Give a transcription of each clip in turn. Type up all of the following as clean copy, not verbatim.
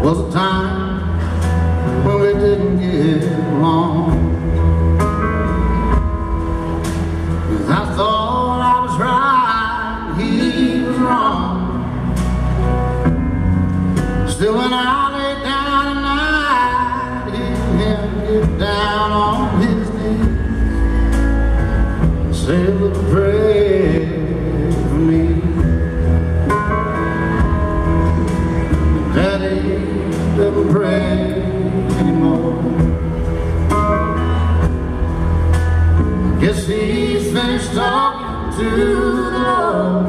was a time when we didn't get along. 'Cause I thought I was right, he was wrong. Still when I lay down at night, he'd get down on his knees, say a little prayer for me. Daddy doesn't pray anymore. Guess he's finished talking to the Lord.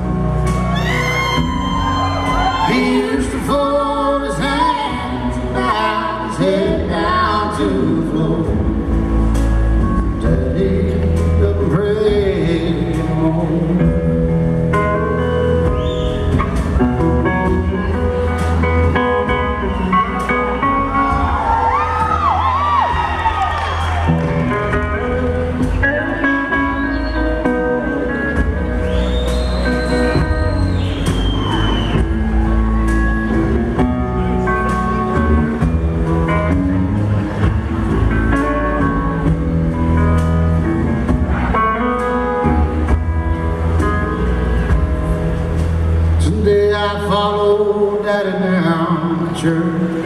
He used to fold his hands and bow his head down to the floor. Daddy doesn't pray anymore. Someday I followed Daddy down to church,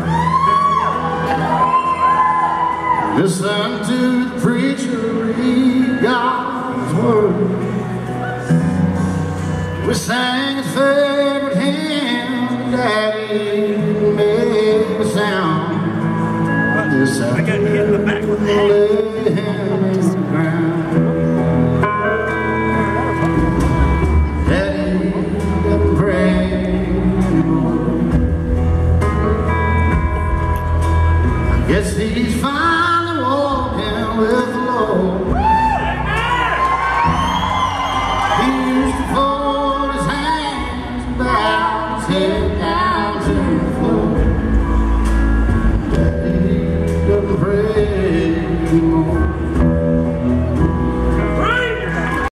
listen to the preacher read God's word. We sang his favorite hymn, Daddy made a sound. This I got hit in the back with lay him in the ground. Guess he's finally walking with the Lord. He used to fold his hands and bow his head down.